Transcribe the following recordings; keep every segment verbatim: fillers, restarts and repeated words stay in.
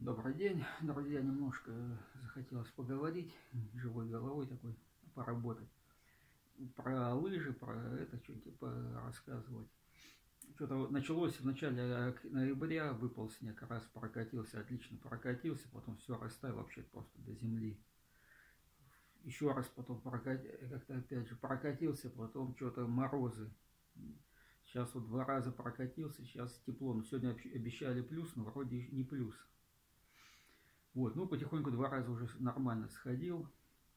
Добрый день, друзья. Немножко захотелось поговорить, живой головой такой, поработать. Про лыжи, про это что-нибудь рассказывать. Что-то началось в начале ноября, выпал снег, раз прокатился, отлично прокатился, потом все растаял вообще просто до земли. Еще раз потом прокат... как-то опять же прокатился, потом что-то морозы. Сейчас вот два раза прокатился, сейчас тепло. Но сегодня обещали плюс, но вроде не плюс. Вот, ну потихоньку два раза уже нормально сходил.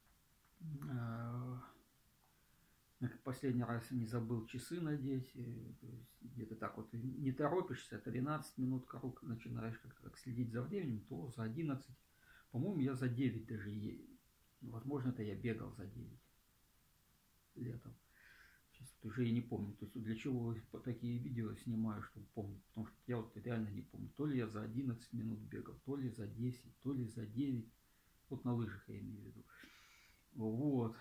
Последний раз не забыл часы надеть. Где-то так вот не торопишься, тринадцать минут круг начинаешь как-то так следить за временем, то за одиннадцать. По-моему, я за девять даже, возможно, это я бегал за девять летом. Сейчас вот уже и не помню. То есть для чего такие видео снимаю, чтобы помнить. Потому что я вот реально не помню. То ли я за одиннадцать минут бегал, то ли за десять, то ли за девять. Вот на лыжах я имею в виду. Вот.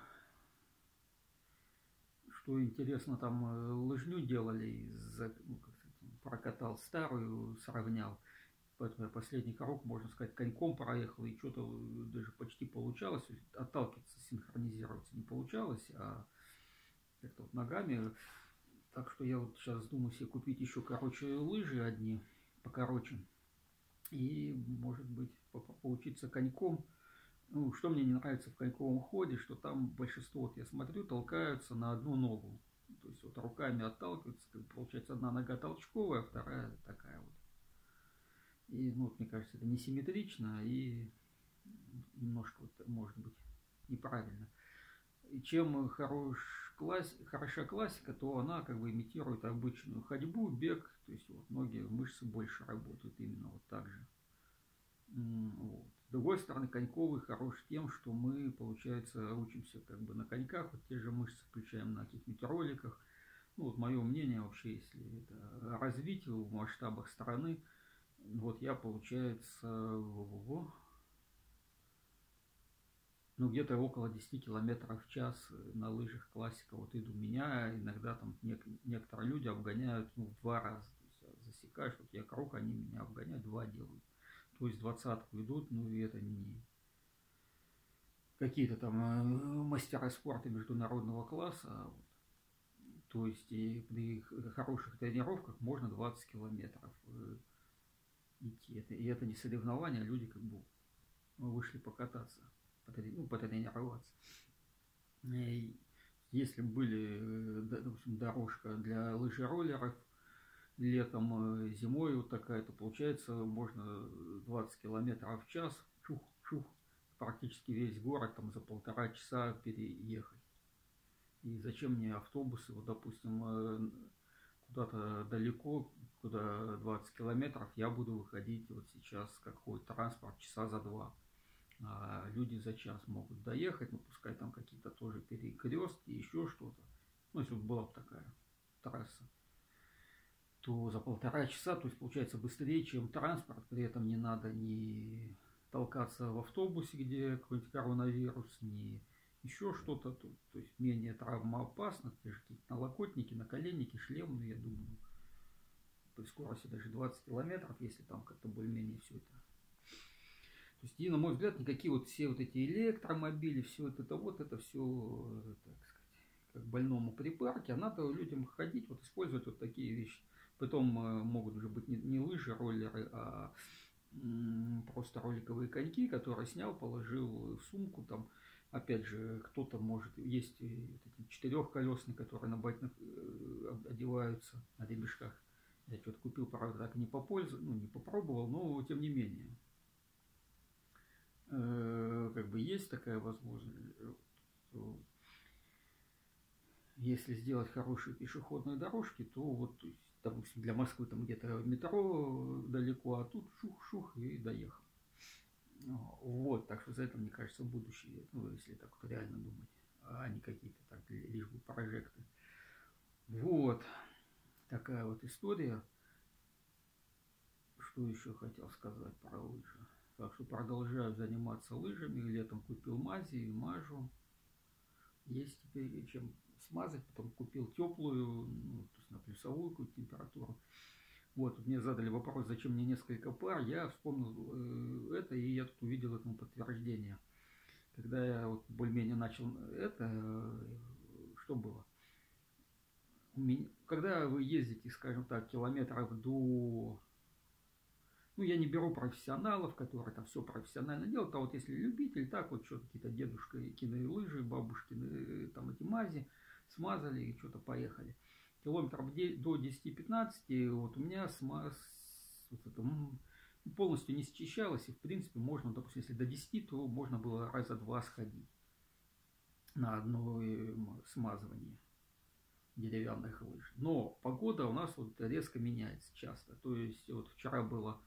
Что интересно, там лыжню делали, ну, прокатал старую, сравнял. Поэтому я последний круг, можно сказать, коньком проехал, и что-то даже почти получалось. Отталкиваться, синхронизироваться не получалось, а как-то вот ногами. Так что я вот сейчас думаю себе купить еще, короче, лыжи одни, покороче. И, может быть, поучиться коньком. Ну, что мне не нравится в коньковом ходе, что там большинство, вот я смотрю, толкаются на одну ногу. То есть вот руками отталкиваются, как получается одна нога толчковая, вторая такая вот. И, ну, вот, мне кажется, это несимметрично и немножко, вот, может быть, неправильно. И чем хорош класс, хороша классика, то она как бы имитирует обычную ходьбу, бег, то есть вот ноги, мышцы больше работают именно вот так же. Вот. С другой стороны, коньковый хорош тем, что мы, получается, учимся как бы на коньках, вот те же мышцы включаем на каких-нибудь роликах. Ну, вот мое мнение вообще, если это развить в масштабах страны, вот я, получается, в, ну, где-то около десяти километров в час на лыжах классика вот иду. Меня иногда там нек- некоторые люди обгоняют, ну, в два раза. То есть засекаешь, вот я круг, они меня обгоняют, два делают. То есть двадцатку идут, ну и это не какие-то там мастера спорта международного класса. Вот. То есть и при хороших тренировках можно двадцать километров идти. Это, и это не соревнования, люди как бы вышли покататься, ну, потренироваться. И если были, допустим, дорожка для лыжероллеров, летом, зимой вот такая, то получается можно двадцать километров в час, чух-чух, практически весь город там за полтора часа переехать. И зачем мне автобусы, вот, допустим, куда-то далеко, куда двадцать километров, я буду выходить вот сейчас, как ходит транспорт, часа за два. А люди за час могут доехать, ну пускай там какие-то тоже перекрестки, еще что-то. Ну, если бы была бы такая трасса, то за полтора часа, то есть получается быстрее, чем транспорт, при этом не надо ни толкаться в автобусе, где какой-нибудь коронавирус, ни еще что-то, то, то есть менее травмоопасно, те же какие-то налокотники, наколенники, шлемы, я думаю, при скорости даже двадцать километров, если там как-то более-менее все это. То есть, и, на мой взгляд, никакие вот все вот эти электромобили, все это, это вот это все, так сказать, как больному припарке, а надо людям ходить, вот использовать вот такие вещи. Потом могут уже быть не, не лыжи, роллеры, а м, просто роликовые коньки, которые снял, положил в сумку. Там, опять же, кто-то может, есть эти четырехколесные, которые на байках одеваются на ремешках. Я что-то купил, правда, так и не попользовал, ну, не попробовал, но тем не менее. Э, как бы есть такая возможность. Если сделать хорошие пешеходные дорожки, то вот, то есть, допустим, для Москвы там где-то метро далеко, а тут шух-шух и доехал. Вот, так что за это, мне кажется, будущее, ну, если так вот реально думать, а не какие-то так лишь бы прожекты. Вот, такая вот история. Что еще хотел сказать про лыжи? Так что продолжаю заниматься лыжами. Летом купил мази, мажу. Есть теперь чем смазать. Потом купил теплую, ну, то есть на плюсовую какую-то температуру. Вот, мне задали вопрос, зачем мне несколько пар, я вспомнил э, это, и я тут увидел этому подтверждение. Когда я вот более-менее начал это, э, что было? У меня, когда вы ездите, скажем так, километров до... Ну, я не беру профессионалов, которые там все профессионально делают, а вот если любитель, так вот что-то какие-то дедушкины лыжи, бабушкины там эти мази, смазали и что-то поехали. Километров до десяти-пятнадцати вот у меня смаз, вот это, полностью не счищалось, и в принципе можно, допустим, если до десяти, то можно было раза два сходить на одно смазывание деревянных лыж. Но погода у нас вот резко меняется часто. То есть вот вчера было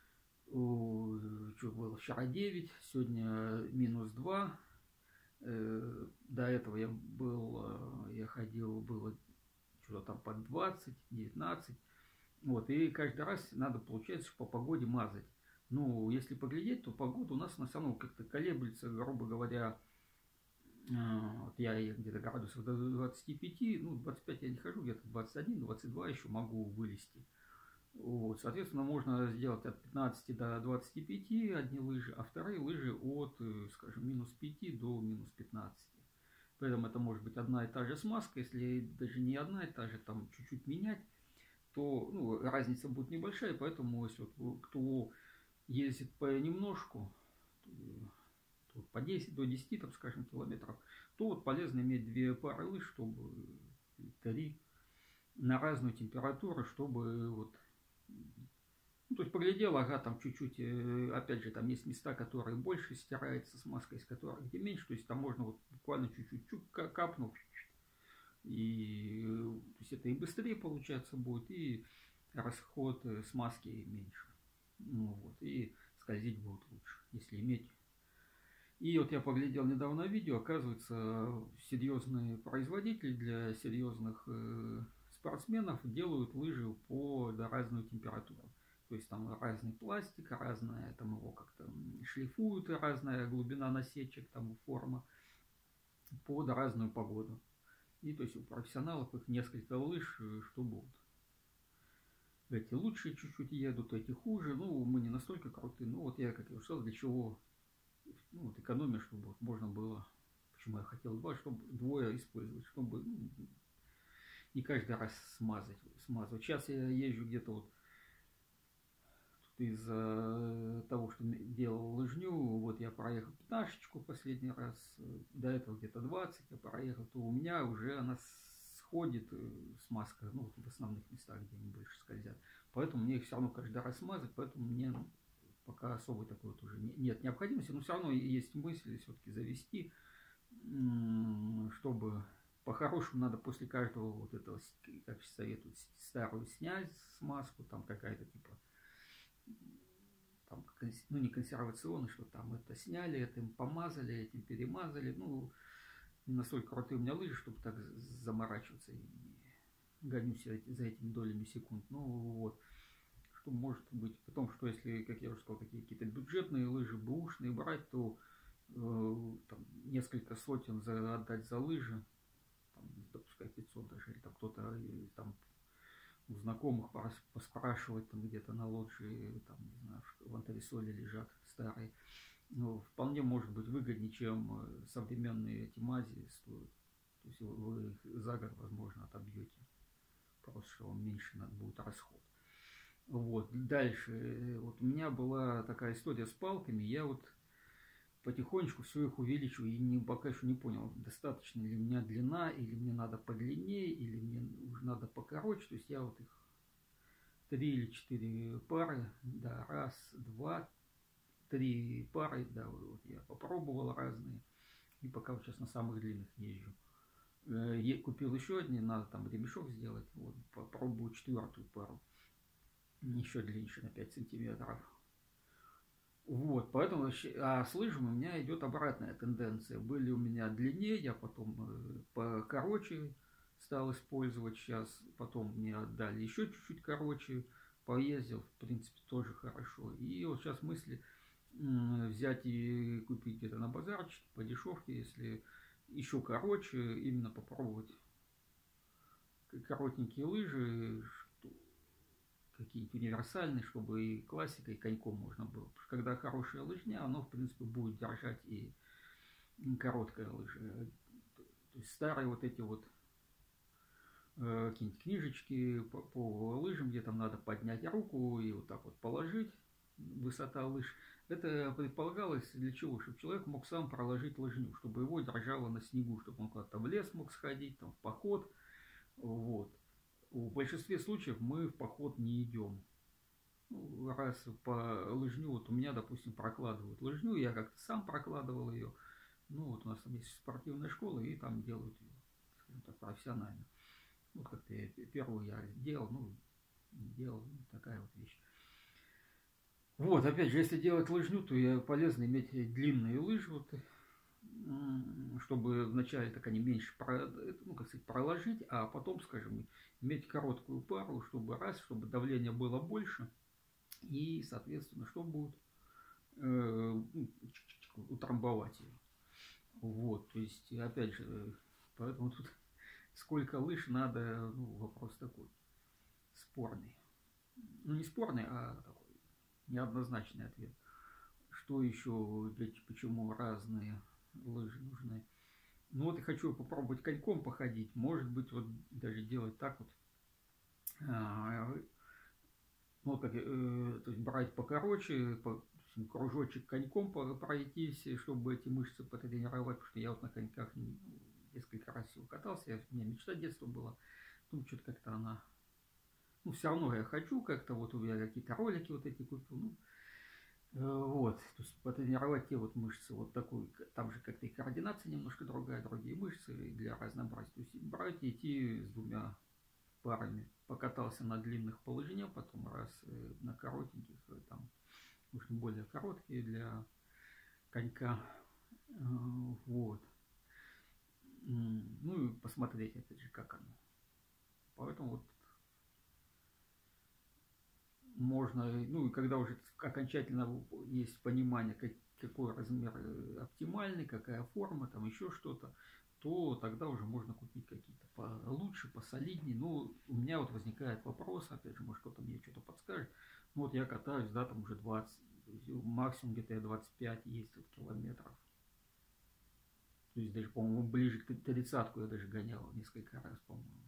что было, вчера девять, сегодня минус два. До этого я был, я ходил, было что-то там под двадцать, девятнадцать. Вот, и каждый раз надо, получается, по погоде мазать. Ну, если поглядеть, то погода у нас на самом деле как-то колеблется, грубо говоря. Вот я где-то градусов до двадцати пяти, ну, двадцать пять я не хожу, где-то двадцать один, двадцать два еще могу вылезти. Вот, соответственно, можно сделать от пятнадцати до двадцати пяти одни лыжи, а вторые лыжи от, скажем, минус пяти до минус пятнадцати. Поэтому это может быть одна и та же смазка, если даже не одна и та же, там чуть-чуть менять, то ну, разница будет небольшая, поэтому если вот, кто ездит понемножку, то по десять до десяти, там, скажем, километров, то вот полезно иметь две пары лыж, чтобы три на разную температуру, чтобы вот ну, то есть поглядел, ага, там чуть-чуть, опять же, там есть места, которые больше стирается смазка, из которых где меньше, то есть там можно вот буквально чуть-чуть капнул, и то есть это и быстрее получается будет, и расход смазки меньше, ну, вот, и скользить будет лучше, если иметь. И вот я поглядел недавно видео, оказывается, серьезные производители для серьезных э, спортсменов делают лыжи по да, разную температуру. То есть там разный пластик, разная там его как-то шлифуют, разная глубина насечек, там форма под разную погоду. И то есть у профессионалов их несколько лыж, что будут. Эти лучше чуть-чуть едут, эти хуже. Ну, мы не настолько крутые. Ну, вот я, как я уже сказал, для чего ну, вот экономия, чтобы вот можно было, почему я хотел два, чтобы двое использовать, чтобы ну, не каждый раз смазать, смазывать. Сейчас я езжу где-то вот из-за того, что делал лыжню, вот я проехал пятнашечку последний раз, до этого где-то двадцать я проехал, то у меня уже она сходит, смазка, ну, в основных местах, где они больше скользят. Поэтому мне их все равно каждый раз смазать, поэтому мне пока особой такой вот уже нет необходимости, но все равно есть мысль все-таки завести, чтобы по-хорошему надо после каждого вот этого, как советуют, старую снять смазку, там какая-то типа там, ну не консервационный, что там это сняли, этим помазали, этим перемазали, ну не настолько крутые у меня лыжи, чтобы так заморачиваться, и гонюсь за этими долями секунд, ну вот, что может быть, потом, что если, как я уже сказал, такие какие-то бюджетные лыжи, бэушные брать, то э, там, несколько сотен за, отдать за лыжи, там, допускай пятьсот даже, или там кто-то там у знакомых поспрашивать там где-то на лоджии, там, не знаю, в антресоле лежат старые. Ну, вполне может быть выгоднее, чем современные эти мази стоят. То есть вы их за год, возможно, отобьете. Просто что вам меньше надо будет расход. Вот, дальше. Вот у меня была такая история с палками. Я вот потихонечку все их увеличиваю и не, пока еще не понял, достаточно ли у меня длина, или мне надо подлиннее, или мне уже надо покороче. То есть я вот их три или четыре пары, да, раз, два, три пары, да, вот я попробовал разные. И пока вот сейчас на самых длинных езжу. Я купил еще одни, надо там ремешок сделать. Вот, попробую четвертую пару. Еще длиннее, на пять сантиметров. Вот, поэтому, а с лыжами у меня идет обратная тенденция. Были у меня длиннее, я потом покороче стал использовать сейчас, потом мне отдали еще чуть-чуть короче, поездил, в принципе, тоже хорошо. И вот сейчас мысли взять и купить где-то на базарчике по дешевке, если еще короче, именно попробовать коротенькие лыжи, какие-нибудь универсальные, чтобы и классикой, и коньком можно было. Потому что когда хорошая лыжня, оно, в принципе, будет держать и короткая лыжа. То есть старые вот эти вот э, какие-нибудь книжечки по, по лыжам, где там надо поднять руку и вот так вот положить, высота лыж. Это предполагалось для чего? Чтобы человек мог сам проложить лыжню, чтобы его держало на снегу, чтобы он куда-то в лес мог сходить, там, в поход. Вот. В большинстве случаев мы в поход не идем. Ну, раз по лыжню, вот у меня, допустим, прокладывают лыжню, я как-то сам прокладывал ее. Ну, вот у нас там есть спортивная школа, и там делают ее, скажем так, профессионально. Вот как-то я первую я делал, ну, не делал, ну, такая вот вещь. Вот, опять же, если делать лыжню, то я полезно иметь длинные лыжи, вот, чтобы вначале так они меньше, ну, как сказать, проложить, а потом, скажем, иметь короткую пару, чтобы раз, чтобы давление было больше, и, соответственно, что будет э, утрамбовать ее. Вот, то есть, опять же, поэтому тут сколько лыж надо, ну, вопрос такой спорный. Ну, не спорный, а такой неоднозначный ответ. Что еще, почему разные лыжи нужны? Ну, вот я хочу попробовать коньком походить. Может быть, вот даже делать так вот. Ну, как, э, то есть брать покороче, по, кружочек коньком пройтись, чтобы эти мышцы потренировать, потому что я вот на коньках несколько раз всего катался, я, у меня мечта детства была, ну, что-то как-то она, ну, все равно я хочу как-то, вот у меня какие-то ролики вот эти купил, ну, э, вот, то есть потренировать те вот мышцы, вот такую, там же как-то и координация немножко другая, другие мышцы для разнообразия, то есть брать и идти с двумя парами. Покатался на длинных по лыжне, потом раз на коротеньких, там, уж более короткие для конька. Вот. Ну и посмотреть, опять же, как оно. Поэтому вот можно, ну и когда уже окончательно есть понимание, как, какой размер оптимальный, какая форма, там еще что-то, то тогда уже можно купить какие-то получше, посолиднее. Ну, у меня вот возникает вопрос, опять же, может кто-то мне что-то подскажет. Ну, вот я катаюсь, да, там уже двадцать, максимум где-то я двадцать пять ездил километров. То есть даже, по-моему, ближе к тридцатку я даже гонял несколько раз, по-моему.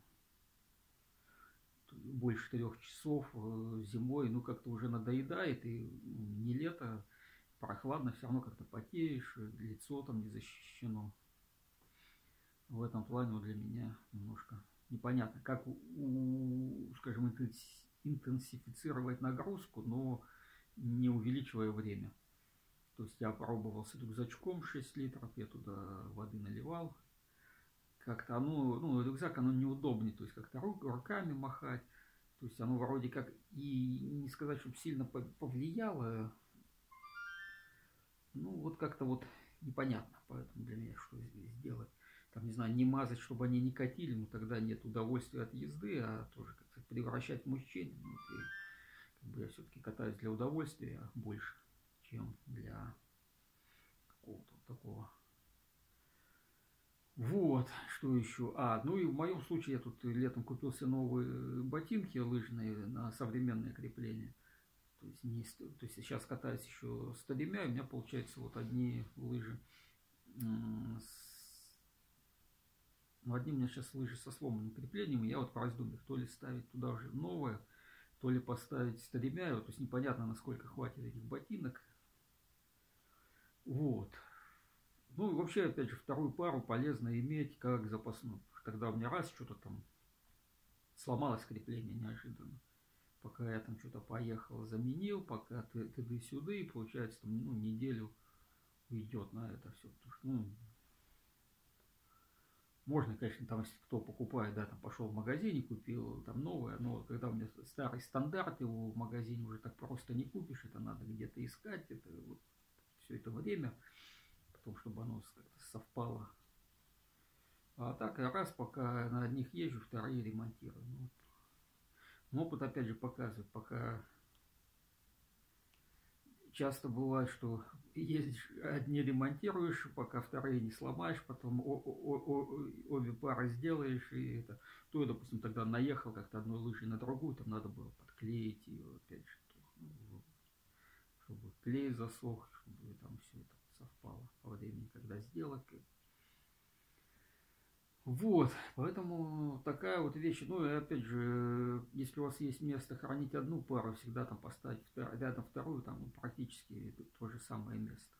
Больше трех часов зимой, ну, как-то уже надоедает, и не лето, прохладно, все равно как-то потеешь, лицо там не защищено. В этом плане вот для меня немножко непонятно, как, у, скажем, интенсифицировать нагрузку, но не увеличивая время. То есть я пробовал с рюкзачком шесть литров, я туда воды наливал. Как-то оно, ну, рюкзак, оно неудобнее, то есть как-то руками махать. То есть оно вроде как и не сказать, чтобы сильно повлияло. Ну, вот как-то вот непонятно, поэтому для меня что здесь сделать. Там, не знаю, не мазать, чтобы они не катили, но тогда нет удовольствия от езды, а тоже как-то превращать в мучение. Ну, и, как бы я все-таки катаюсь для удовольствия больше, чем для какого-то вот такого. Вот, что еще? А, ну и в моем случае я тут летом купился новые ботинки лыжные на современное крепление. То есть, не, то есть сейчас катаюсь еще с тремя, у меня получается вот одни лыжи с Ну, одни у меня сейчас лыжи со сломанным креплением, и я вот по раздумьях, то ли ставить туда уже новое, то ли поставить с тремя, то есть непонятно, насколько хватит этих ботинок. Вот. Ну, и вообще, опять же, вторую пару полезно иметь как запасную. Тогда у меня раз что-то там сломалось крепление неожиданно. Пока я там что-то поехал, заменил, пока тыды-сюды, и получается, там, ну, неделю уйдет на это все. Потому что, ну, можно, конечно, там, если кто покупает, да, там пошел в магазин и купил там новое, но когда у меня старый стандарт, его в магазине уже так просто не купишь, это надо где-то искать, это вот все это время, потом, чтобы оно как-то совпало. А так, раз, пока на одних езжу, вторые ремонтирую. Ну, но опыт, опять же, показывает, пока часто бывает, что ездишь, одни ремонтируешь, пока вторые не сломаешь, потом о -о -о обе пары сделаешь, и это, то, допустим, тогда наехал как-то одной лыжей на другую, там надо было подклеить ее, опять же, ну, чтобы клей засох, чтобы там все это совпало по времени, когда сделать. Вот, поэтому такая вот вещь. Ну и опять же, если у вас есть место хранить одну пару, всегда там поставить рядом вторую, там практически то же самое место.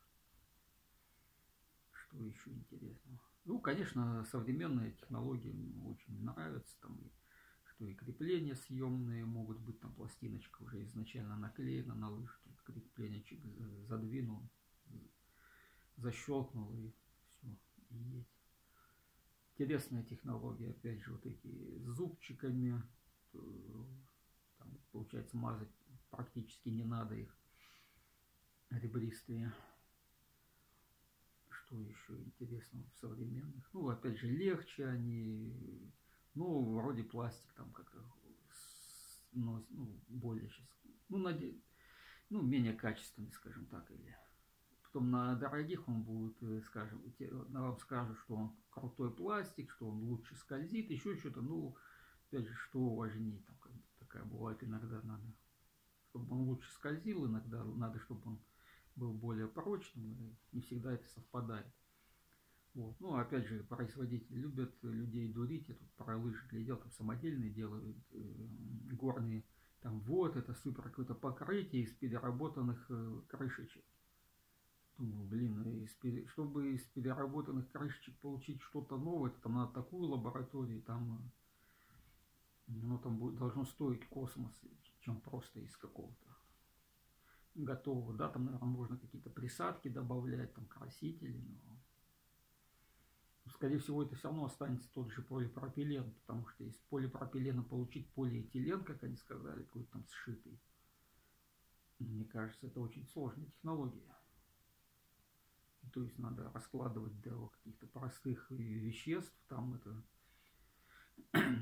Что еще интересного? Ну, конечно, современные технологии мне очень нравятся, там и что и крепления съемные могут быть, там пластиночка уже изначально наклеена на лыжке, крепленечек задвинул, защелкнул и все, и есть. Интересная технология, опять же, вот эти зубчиками, там, получается, мазать практически не надо их, ребристые. Что еще интересного в современных? Ну, опять же, легче они, ну, вроде пластик там как-то, ну, более сейчас, ну, наде... ну, менее качественный, скажем так, или... Потом на дорогих он будет, скажем, вам скажут, что он крутой пластик, что он лучше скользит, еще что-то, ну, опять же, что важнее, там, как бы, такая бывает иногда надо, чтобы он лучше скользил, иногда надо, чтобы он был более прочным, и не всегда это совпадает. Вот. Ну, опять же, производители любят людей дурить, я тут про лыжи глядел, там самодельные делают, э, горные, там вот, это супер какое-то покрытие из переработанных э, крышечек. Думаю, блин, из, чтобы из переработанных крышечек получить что-то новое, там надо такую лабораторию, там, ну, там будет, должно стоить космос, чем просто из какого-то готового. Да, там, наверное, можно какие-то присадки добавлять, там, красители, но, скорее всего, это все равно останется тот же полипропилен, потому что из полипропилена получить полиэтилен, как они сказали, какой-то там сшитый, мне кажется, это очень сложная технология. То есть надо раскладывать до каких-то простых веществ, там это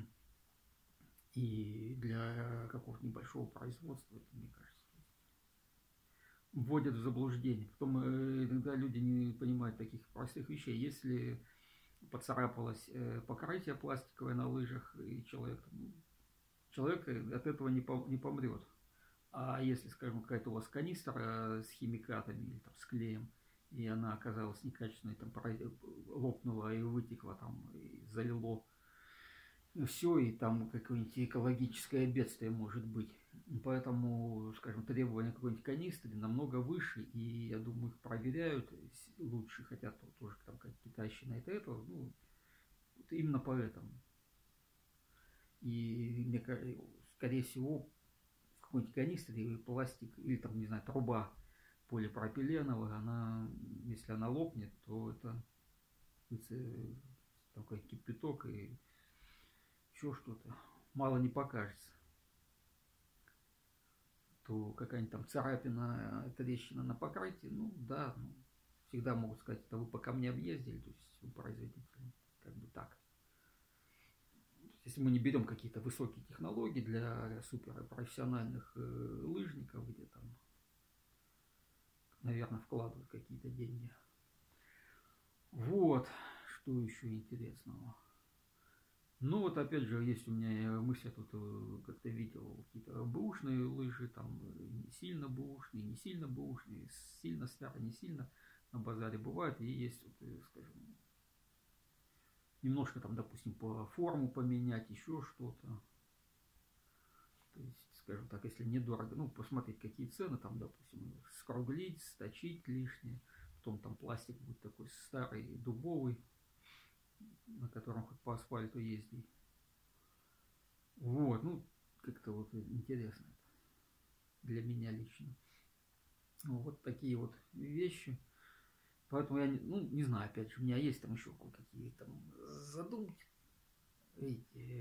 и для какого-то небольшого производства, это, мне кажется, вводят в заблуждение. Потом иногда люди не понимают таких простых вещей. Если поцарапалось покрытие пластиковое на лыжах, и человек, ну, человек от этого не помрет. А если, скажем, какая-то у вас канистра с химикатами или там, с клеем, и она оказалась некачественной, там лопнула и вытекла, там, и залило все, и там какое-нибудь экологическое бедствие может быть. Поэтому, скажем, требования какой-нибудь канистры намного выше, и я думаю, их проверяют лучше, хотя тоже там как китайщина это этого, ну, именно поэтому. И мне кажется, скорее всего, в какой-нибудь канистре пластик, или там, не знаю, труба полипропиленовая, она, если она лопнет, то это такой кипяток и еще что-то, мало не покажется. То какая-нибудь там царапина, трещина на покрытии, ну да, ну, всегда могут сказать, это вы по камням ездили, то есть у производителя, как бы так. Если мы не берем какие-то высокие технологии для суперпрофессиональных э, лыжников, где там, наверное, вкладывают какие-то деньги. Вот, что еще интересного. Ну вот опять же, есть у меня мысль, я тут как-то видел какие-то бэушные лыжи, там не сильно бэушные, не сильно бэушные, сильно старые, не сильно на базаре бывает. И есть, вот, скажем, немножко там, допустим, по форму поменять, еще что-то. То есть, скажем так, если недорого, ну, посмотреть, какие цены, там, допустим, скруглить, сточить лишнее, потом там пластик будет такой старый, дубовый, на котором хоть по асфальту ездить. Вот, ну, как-то вот интересно для меня лично. Ну, вот такие вот вещи. Поэтому я, не, ну, не знаю, опять же, у меня есть там еще какие там задумки. Эти,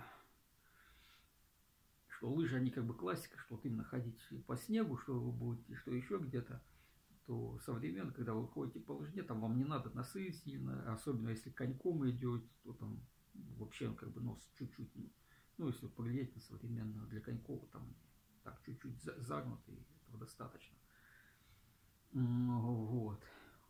что лыжи, они как бы классика, что вот именно ходить по снегу, что вы будете, что еще где-то, то современно, когда вы ходите по лыжне, там вам не надо носы сильно, особенно если коньком идете, то там вообще как бы нос чуть-чуть, ну, если поглядеть на современного для коньков, там так чуть-чуть загнутый, этого достаточно. Вот.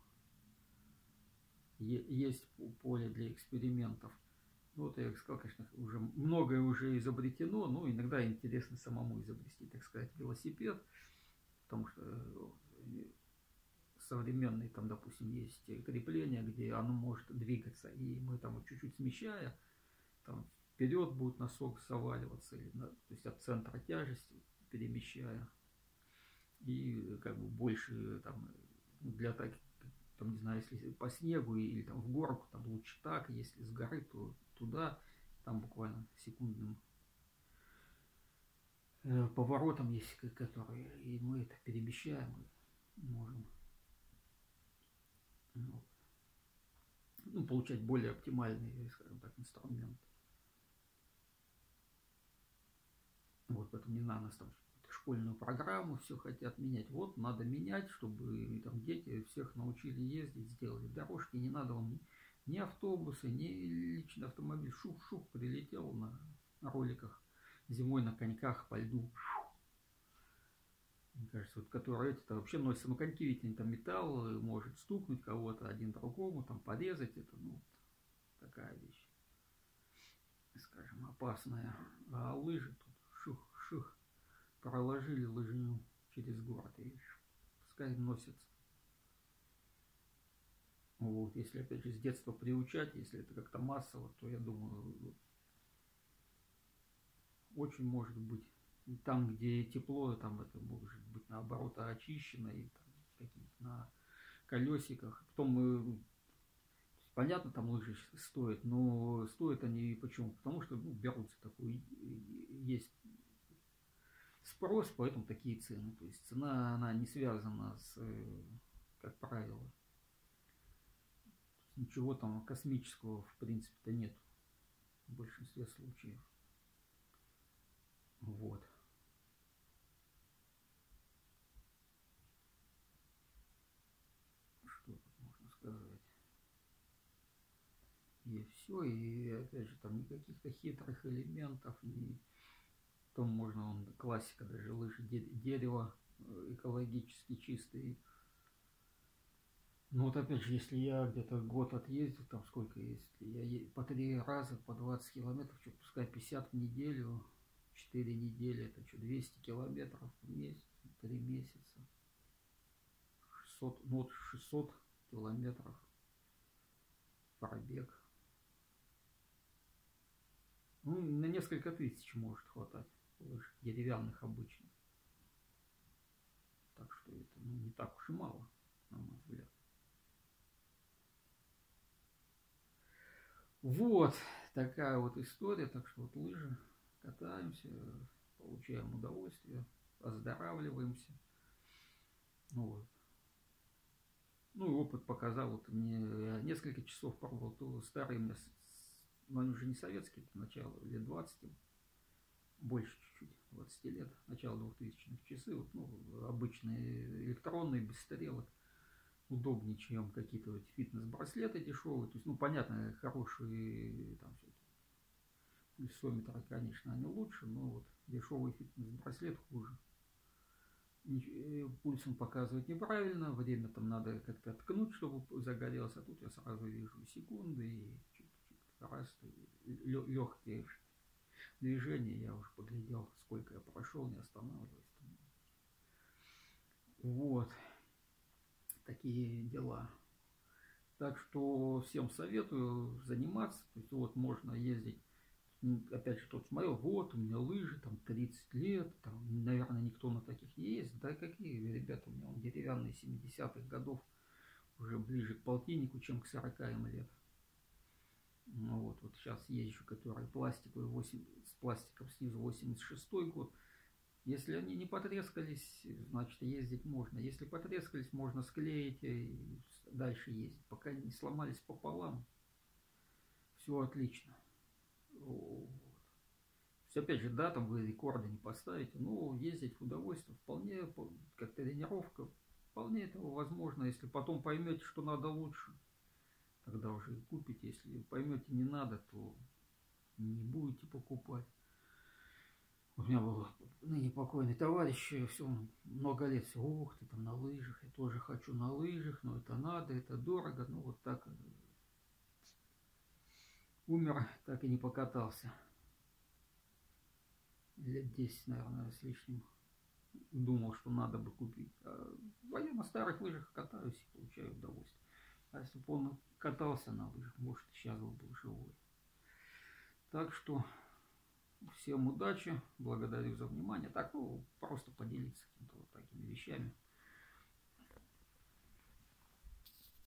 Есть поле для экспериментов. Ну, вот я сказал, конечно, уже многое уже изобретено, но иногда интересно самому изобрести, так сказать, велосипед, потому что современные там, допустим, есть крепления, где оно может двигаться, и мы там чуть-чуть смещая, там вперед будет носок заваливаться, или, то есть от центра тяжести перемещая, и как бы больше там для таких, там, не знаю, если по снегу или там в горку, там лучше так, если с горы, то туда, там буквально секундным э, поворотом есть, которые, и мы это перемещаем, и можем ну, ну, получать более оптимальный, скажем так, инструмент. Вот, поэтому не надо нас там школьную программу все хотят менять. Вот надо менять, чтобы там дети всех научили ездить, сделали дорожки. Не надо вам ни, ни автобусы, ни личный автомобиль. Шух-шух прилетел на, на роликах зимой на коньках по льду. Мне кажется, вот которые эти-то вообще носятся, ну коньки ведь там металл, может стукнуть кого-то один другому, там порезать, это ну такая вещь, скажем, опасная. А лыжи тут шух-шух проложили лыжню через город и пускай носятся. Вот, если опять же с детства приучать, если это как-то массово, то я думаю, очень может быть там, где тепло, там это может быть наоборот очищено и там какие-то на колесиках. Потом мы понятно, там лыжи стоят, но стоят они почему? Потому что ну, берутся такой, есть спрос, поэтому такие цены. То есть цена, она не связана с, как правило, ничего там космического в принципе-то нет в большинстве случаев. Вот. Что тут можно сказать? И все, и опять же там никаких-то хитрых элементов, ни потом можно, он классика, даже лыжи, дерево экологически чистые. Ну вот опять же, если я где-то год отъездил, там сколько, если я по три раза по двадцать километров, что пускай пятьдесят в неделю, четыре недели, это что, двести километров в месяц, три месяца, шестьсот, ну вот шестьсот километров пробег. Ну, на несколько тысяч может хватать лыж деревянных обычных. Так что это ну, не так уж и мало, на мой взгляд. Вот такая вот история. Так что вот лыжи, катаемся, получаем удовольствие, оздоравливаемся. Ну вот. Ну и опыт показал, вот мне я несколько часов пробовал, то старые у меня, но они уже не советские, это начало лет двадцати, больше чуть-чуть, двадцать лет, начало двухтысячных часы, вот, ну, обычные электронные, без стрелок, удобнее, чем какие-то вот фитнес-браслеты дешевые, то есть, ну, понятно, хорошие там всякие пульсометры, конечно, они лучше, но вот дешевый фитнес-браслет хуже. Пульсом показывать неправильно, время там надо как-то ткнуть, чтобы загорелся, а тут я сразу вижу секунды и чик-чик, раз, легкие движения, я уже поглядел, сколько я прошел, не останавливаясь. Вот, такие дела. Так что всем советую заниматься, то есть вот можно ездить. Опять же, тот смотрел, вот у меня лыжи, там тридцать лет, там, наверное, никто на таких не ездит. Да какие ребята, у меня он деревянные семидесятых годов, уже ближе к полтиннику, чем к сорока им лет. Ну вот, вот сейчас езжу, которые пластиковые, восемь, с пластиком снизу восемьдесят шестой год. Если они не потрескались, значит ездить можно. Если потрескались, можно склеить и дальше ездить. Пока не сломались пополам, все отлично. Вот. Опять же, да, там вы рекорды не поставите, но ездить в удовольствие вполне, как тренировка, вполне этого возможно. Если потом поймете, что надо лучше, тогда уже и купите. Если поймете, не надо, то не будете покупать. У меня был ныне покойный товарищ, все он много лет, все, ух ты, там на лыжах, я тоже хочу на лыжах, но это надо, это дорого, ну вот так умер, так и не покатался. Лет десять, наверное, с лишним думал, что надо бы купить. А я на старых лыжах катаюсь и получаю удовольствие. А если бы он катался на лыжах, может, сейчас был бы живой. Так что всем удачи, благодарю за внимание. Так, ну, просто поделиться какими-то вот такими вещами.